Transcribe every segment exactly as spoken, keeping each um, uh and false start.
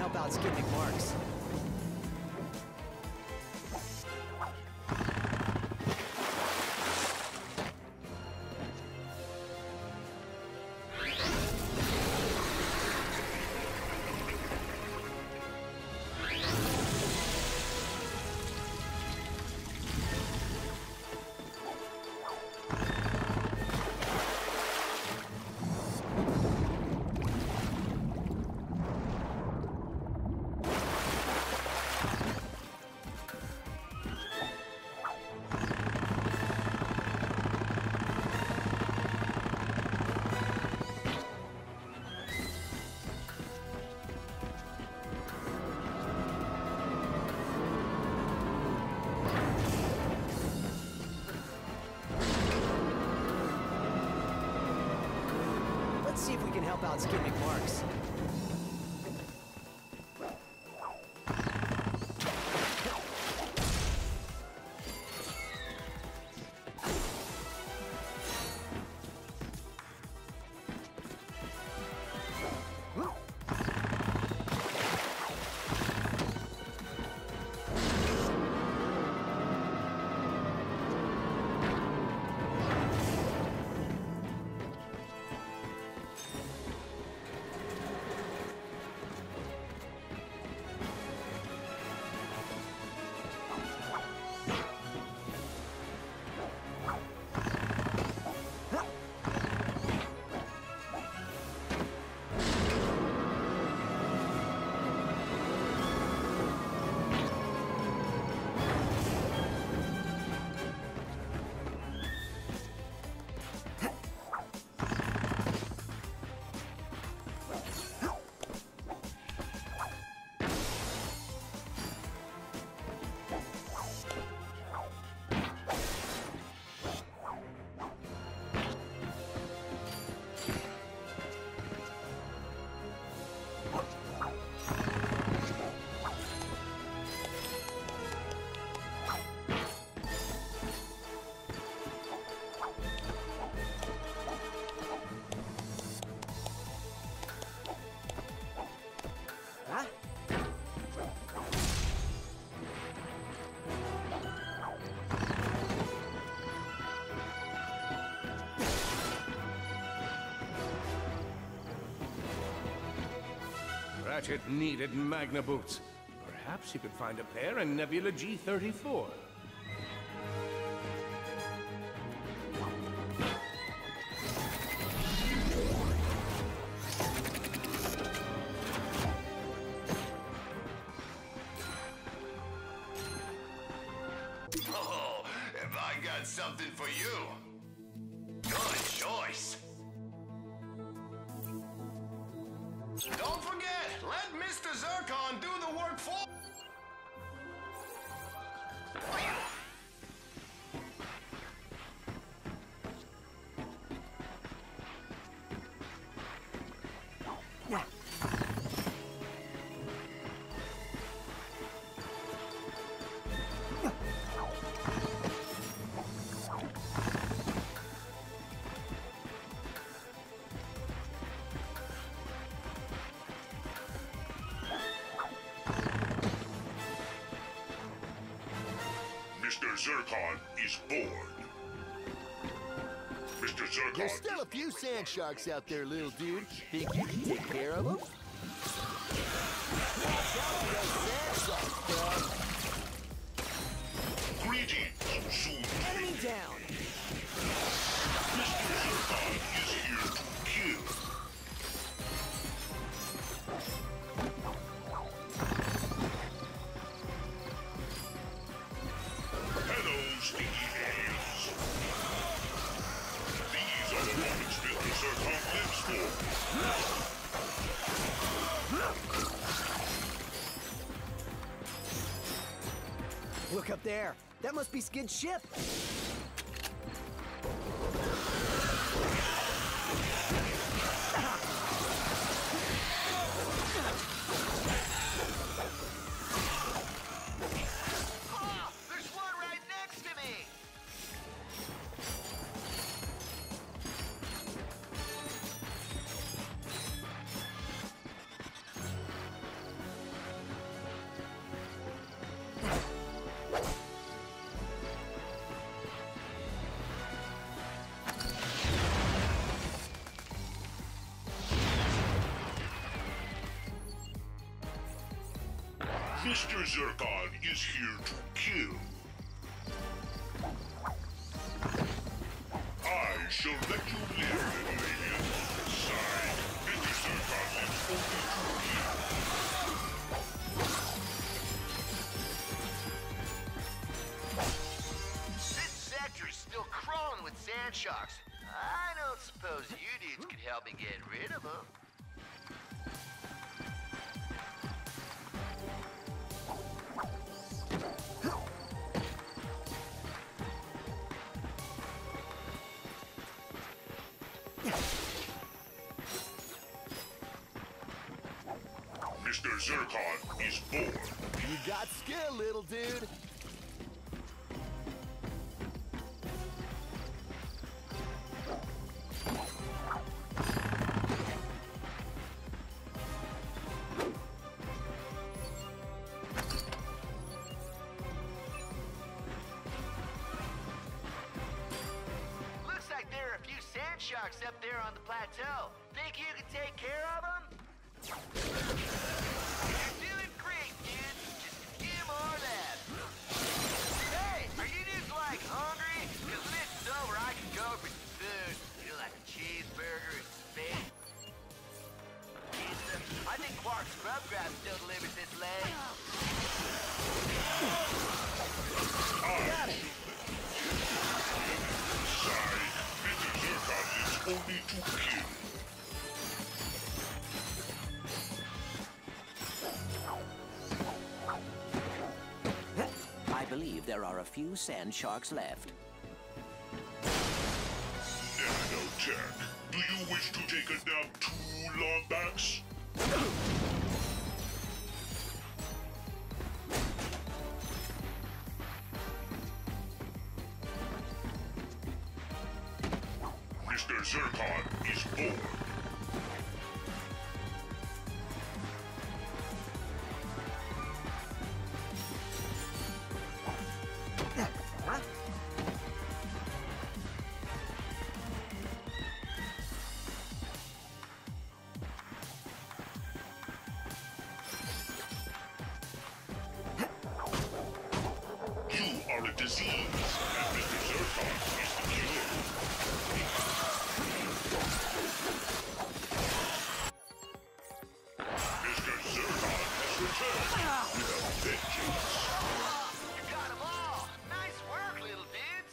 help out Skid McMarks. Let's see if we can help out Skid McMarks. Ratchet needed Magna Boots. Perhaps he could find a pair in Nebula G thirty-four. Oh, have I got something for you? Good choice. Don't forget, let Mister Zircon do the work for... Mister Zircon is born. Mister Zircon. There's still a few sand sharks out there, little dude. Think you can take care of them? Watch out for those sand sharks, bud. Greetings, soon. Enemy down! Mister Zircon is here to kill. Hello, stinky aliens. These are the rockets Mister Zircon lives for. Look up there. That must be Skid's ship. Oh, there's one right next to me! Mister Zircon is here to kill. I shall let you live, little alien. Sign, Mister Zircon lives only to kill. This sector's still crawling with sand sharks. I don't suppose you dudes could help me get rid of them. Mister Zircon is born. You got skill, little dude. Looks like there are a few sand sharks up there on the plateau. Think you can take care of them? You're doing great, dude. Just a few more left. Hey, are you dudes, like, hungry? Because when this is over, I can go for some food. Feel like a cheeseburger and steak. Pizza. I think Quark's Grub Grab still delivers this late. Got it. Sign, Mister Zircon lives only to kill. I believe there are a few sand sharks left. Nanotech, do you wish to take a nap too, Lombax? Mister Zircon is born. You are a disease, and Mister Zircon is the cure. Mister Zircon has returned with a vengeance. You got them all. Nice work, little dudes.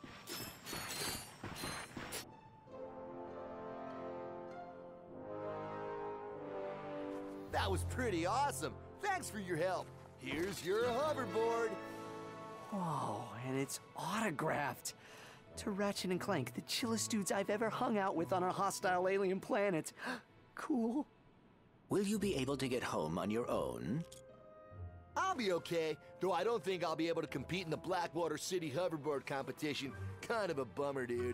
That was pretty awesome. Thanks for your help. Here's your hoverboard. Whoa, and it's autographed. To Ratchet and Clank, the chillest dudes I've ever hung out with on a hostile alien planet. Cool. Will you be able to get home on your own? I'll be okay, though I don't think I'll be able to compete in the Blackwater City hoverboard competition. Kind of a bummer, dude.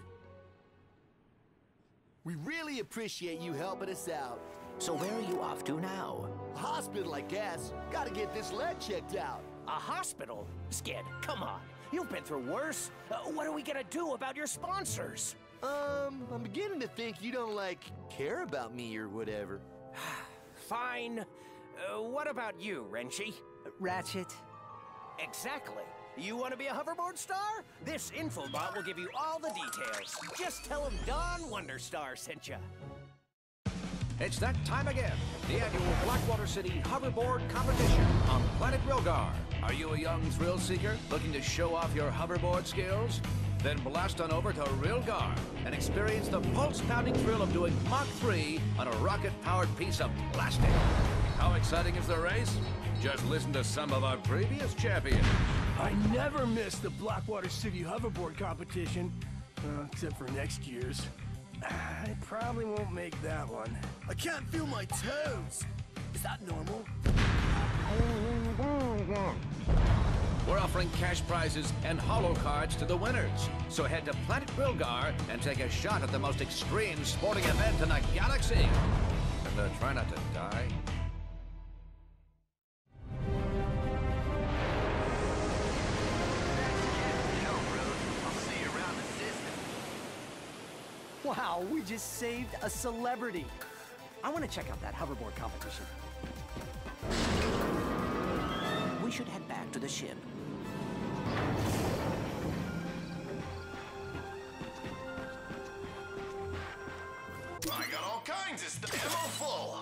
We really appreciate you helping us out. So where are you off to now? A hospital, I guess. Gotta get this leg checked out. A hospital? Skid, come on. You've been through worse. Uh, what are we gonna do about your sponsors? Um, I'm beginning to think you don't, like, care about me or whatever. Fine. Uh, what about you, Renshi? Ratchet. Exactly. You want to be a hoverboard star? This infobot will give you all the details. Just tell him Don Wonderstar sent you. It's that time again. The annual Blackwater City Hoverboard Competition on Planet Rilgar. Are you a young thrill seeker looking to show off your hoverboard skills? Then blast on over to Rilgar and experience the pulse-pounding thrill of doing Mach three on a rocket-powered piece of plastic. How exciting is the race? Just listen to some of our previous champions. I never miss the Blackwater City Hoverboard Competition, uh, except for next year's. I probably won't make that one. I can't feel my toes. Is that normal? We're offering cash prizes and holo cards to the winners. So head to Planet Rilgar and take a shot at the most extreme sporting event in the galaxy. And uh, try not to die. Wow, we just saved a celebrity. I want to check out that hoverboard competition. should head back to the ship. I got all kinds of stuff. Ammo full.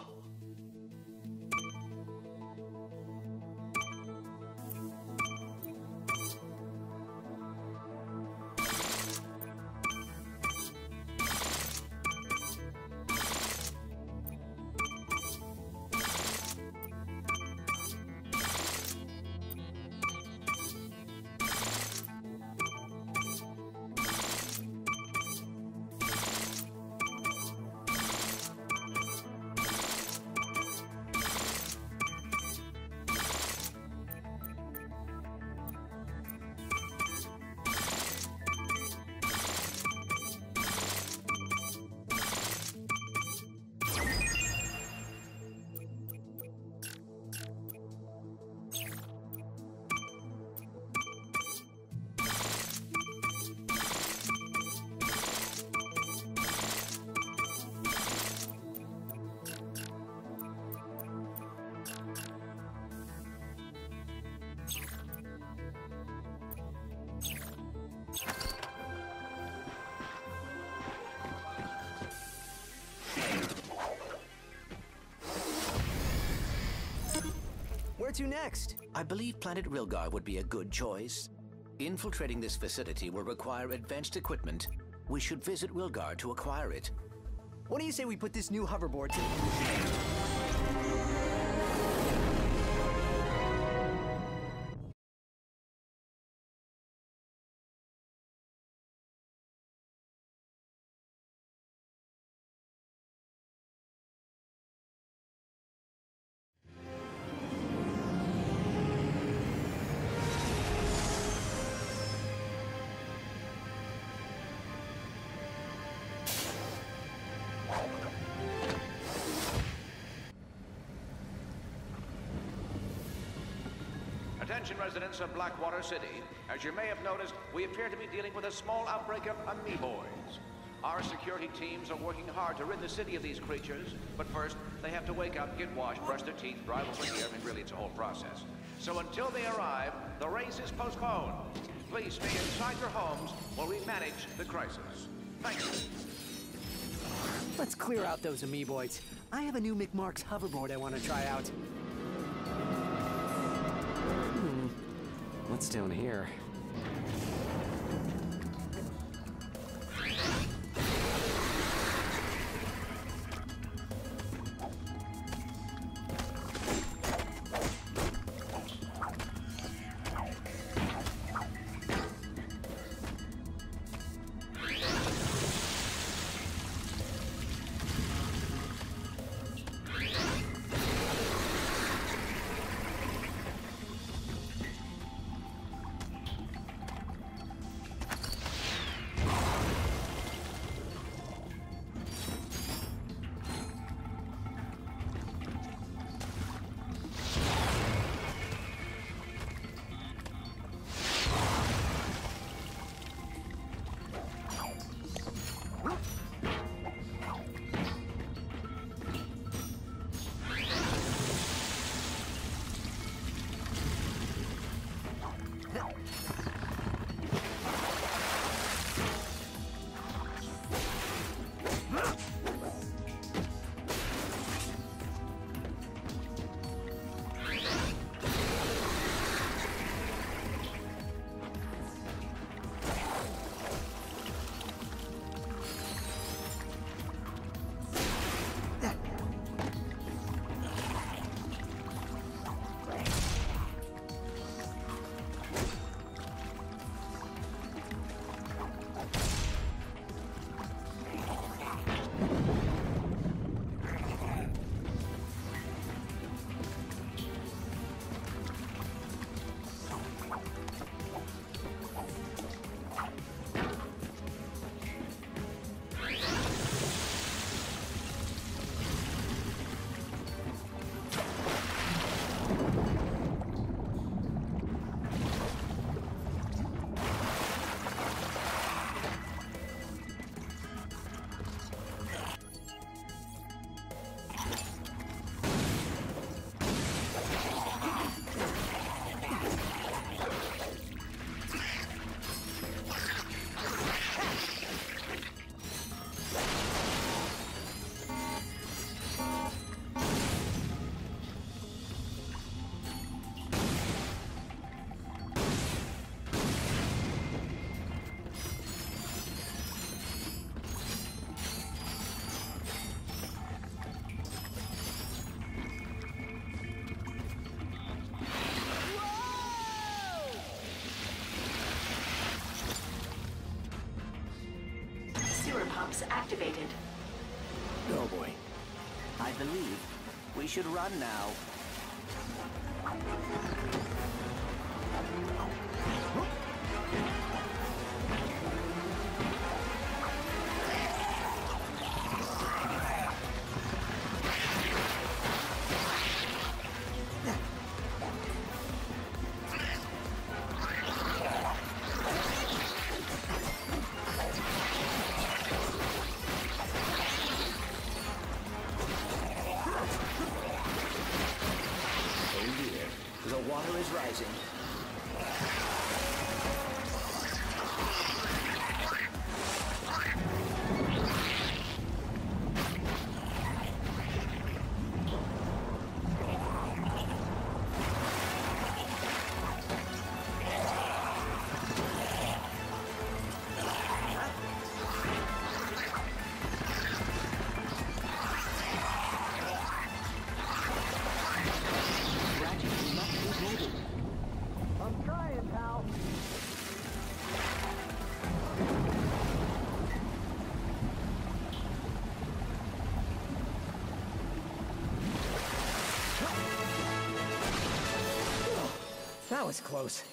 Where to next? I believe Planet Rilgar would be a good choice. Infiltrating this facility will require advanced equipment. We should visit Rilgar to acquire it. What do you say we put this new hoverboard to... Attention residents of Blackwater City. As you may have noticed, we appear to be dealing with a small outbreak of amoeboids. Our security teams are working hard to rid the city of these creatures, but first, they have to wake up, get washed, brush their teeth, drive over here, and really it's a whole process. So until they arrive, the race is postponed. Please stay inside your homes while we manage the crisis. Thank you. Let's clear out those amoeboids. I have a new McMarx hoverboard I want to try out. Hmm. What's down here? Valves activated. Oh boy. I believe we should run now. The water is rising. I'm trying, pal. That was close.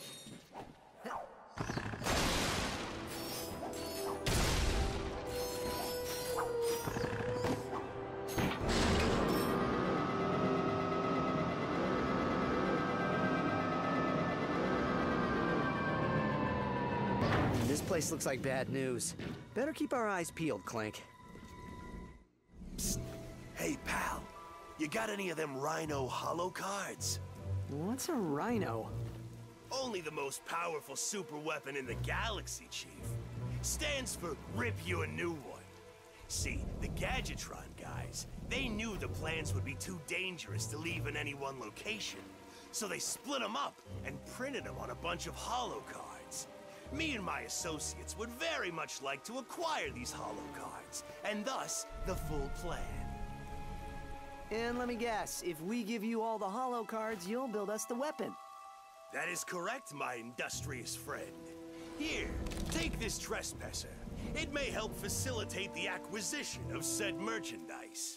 This place looks like bad news. Better keep our eyes peeled, Clank. Psst. Hey, pal. You got any of them Rhino holo cards? What's a Rhino? Only the most powerful super weapon in the galaxy, Chief. Stands for Rip You a New One. See, the Gadgetron guys, they knew the plans would be too dangerous to leave in any one location. So they split them up and printed them on a bunch of holo cards. Me and my associates would very much like to acquire these holo cards, and thus, the full plan. And let me guess, if we give you all the holo cards, you'll build us the weapon. That is correct, my industrious friend. Here, take this trespasser. It may help facilitate the acquisition of said merchandise.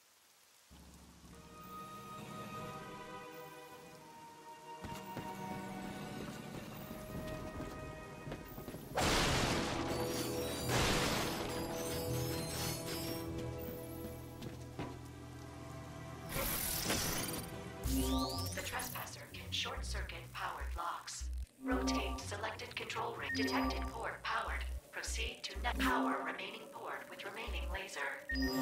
The trespasser can short-circuit powered locks. Rotate selected control ring. Detected port powered. Proceed to net power remaining port with remaining laser.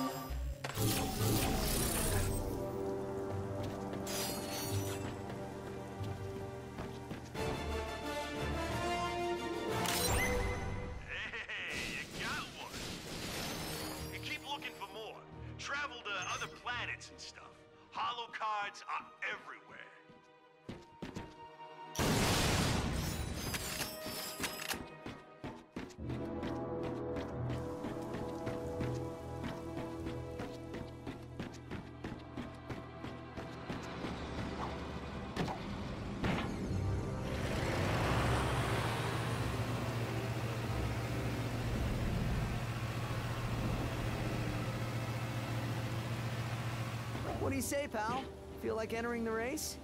Hey, you got one. And keep looking for more. Travel to other planets and stuff. Holo cards are everywhere. What do you say, pal? Feel like entering the race?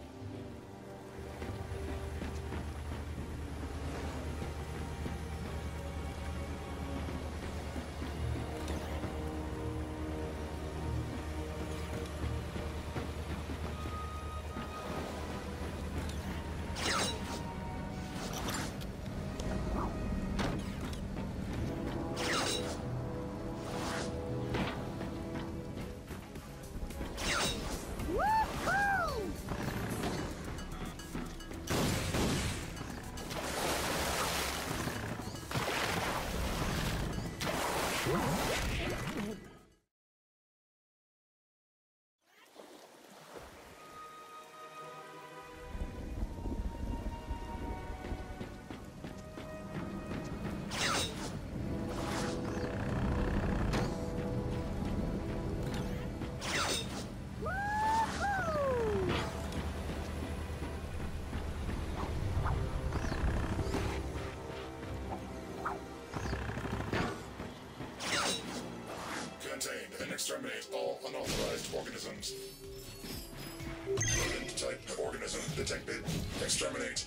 unauthorized organisms. Rodent type of organism detected. Exterminate.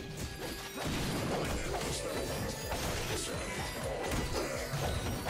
Exterminate all.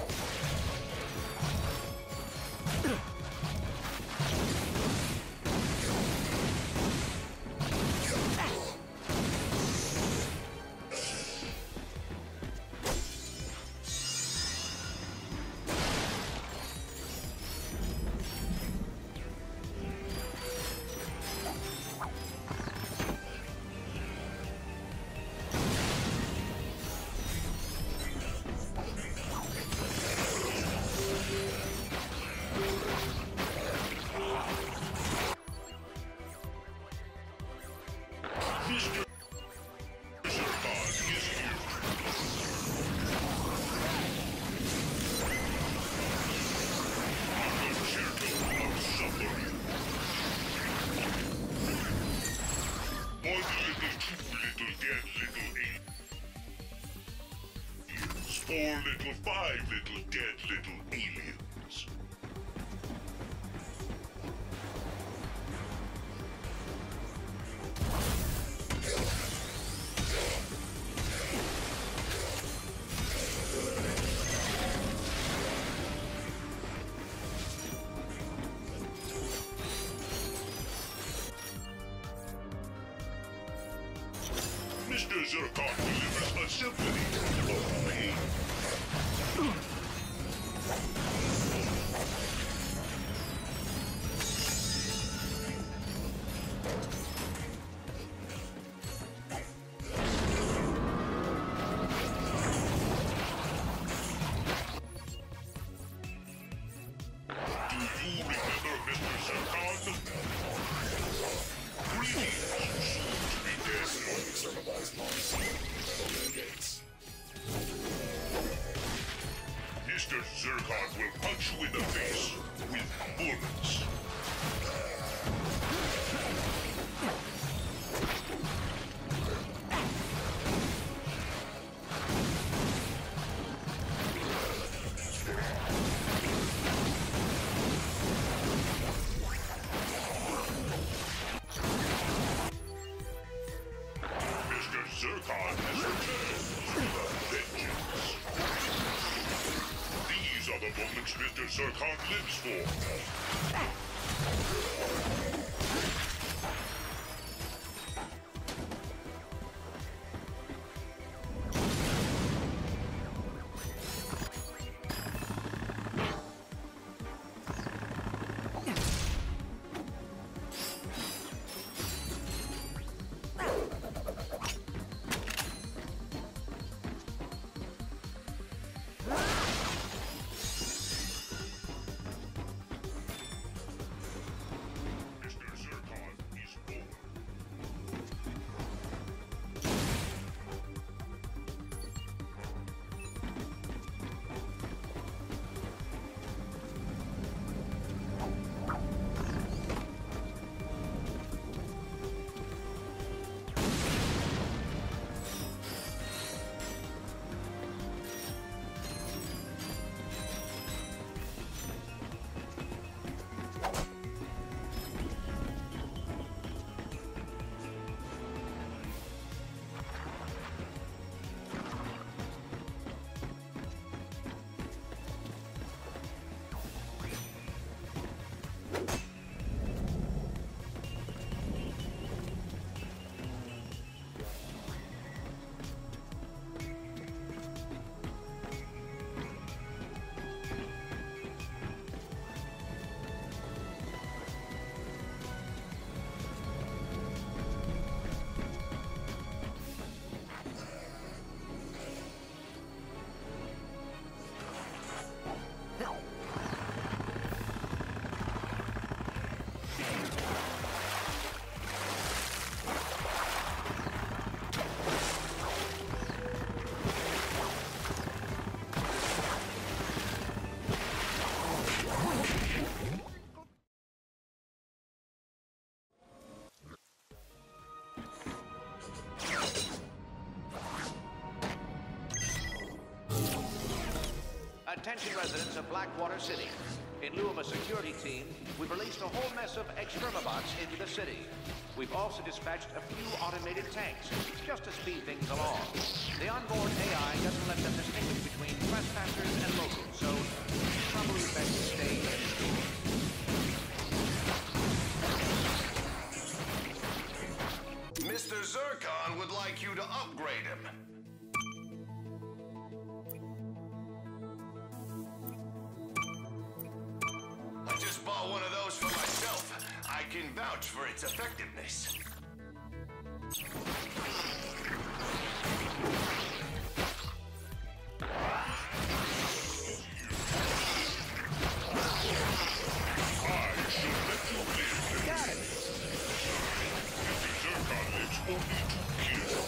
Four little, five little, dead little aliens. Mister Zurkon delivers a symphony of pain. Mister Zurkon will punch you in the face with bullets. Mister Zurkon has returned with vengeance. These are the moments Mister Zurkon lives for. Attention residents of Blackwater City. In lieu of a security team, we've released a whole mess of extremabots into the city. We've also dispatched a few automated tanks, just to speed things along. The onboard A I doesn't let them distinguish between trespassers and locals, so it's probably best to stay in school. Mister Zircon would like you to upgrade him. I just bought one of those for myself. I can vouch for its effectiveness. Got it. Zircon lives only to kill.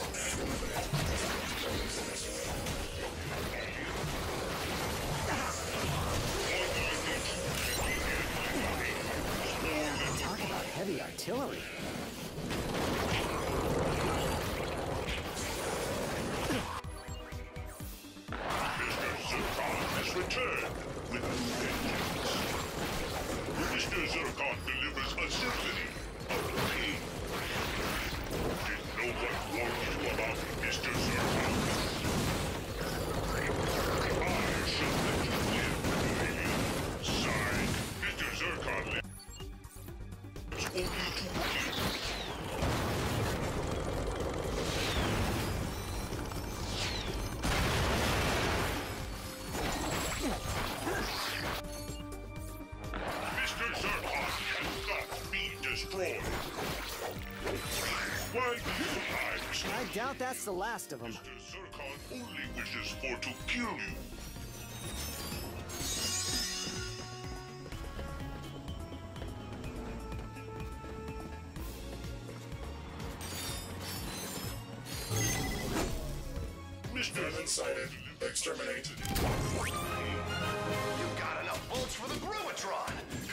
Talk about heavy artillery. Mister Zircon has returned with a vengeance. Mister Zircon delivers a symphony of pain. Did no one warn you about Mister Zircon? I shall let you live, alien. Signed, Mister Zircon lives only to kill. Mister Zircon cannot be destroyed. Why do you hide, Mister I doubt that's the last of them. Mister Zircon only wishes for to kill you. Mister Sighted, exterminated. You got enough bolts for the Grumatron.